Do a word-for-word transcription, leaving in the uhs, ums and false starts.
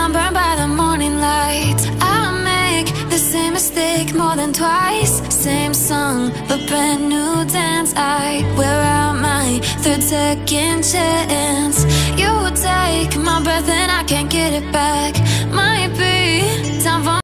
I'm burned by the morning light. I make the same mistake more than twice. Same song, but brand new dance. I wear out my third second chance. You take my breath and I can't get it back. Might be time for